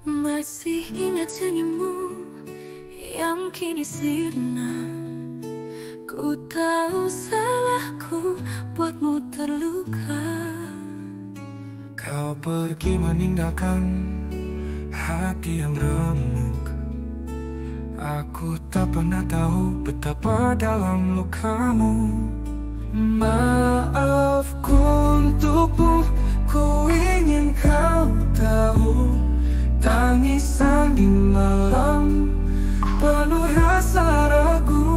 Masih ingat senyummu yang kini sirna. Ku tahu salahku buatmu terluka. Kau pergi meninggalkan hati yang remuk. Aku tak pernah tahu betapa dalam lukamu. Maafku untukmu, ku ingin kau tahu. Tangisan di malam penuh rasa ragu.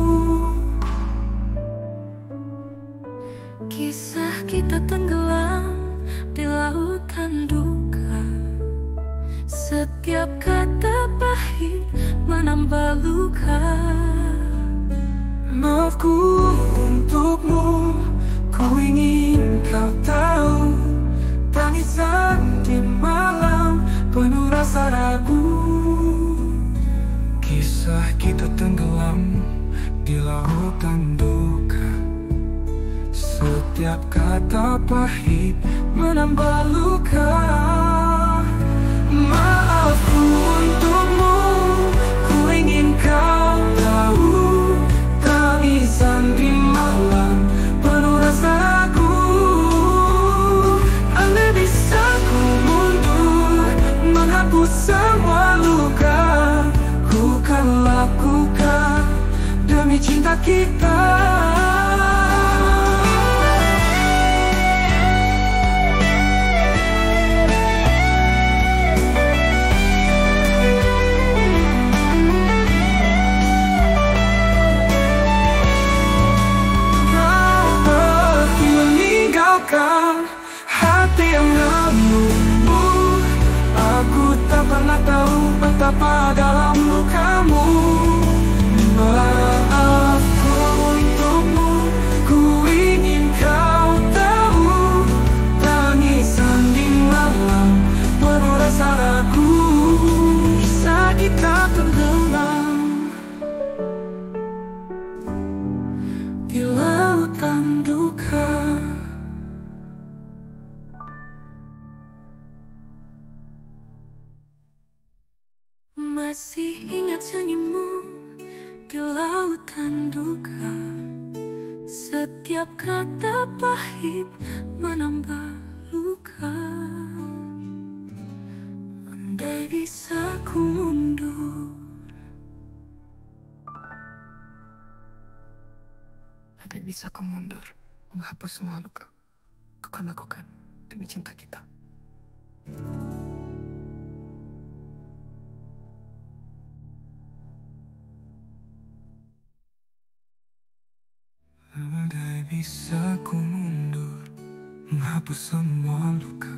Kisah kita tenggelam di lautan duka. Setiap kata pahit menambah luka. Maafku untukmu, ku ingin kau tahu. Tangisan di malam penuh rasa ragu. Kisah kita tenggelam di lautan duka. Setiap kata pahit menambah luka. Maafku untukmu, ku ingin kau tahu. Tangisan di malam penuh rasa ragu. Andai bisa ku mundur, menghapus semua luka, ku kan lakukan demi cinta kita. Hati yang remuk, aku tak pernah tahu betapa dalam lukamu. Maafku untukmu, ku ingin kau tahu. Tangisan di malam penuh rasa ragu. Kisah kita tenggelam di lautan duka. Masih ingat senyummu di lautan duka. Setiap kata pahit menambah luka. Andai bisa ku mundur, Andai bisa kau mundur, menghapus semua luka, ku kan lakukan demi cinta kita. Andai bisa ku mundur, menghapus semua luka,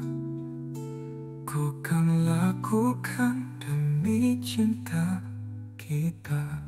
ku kan lakukan demi cinta kita.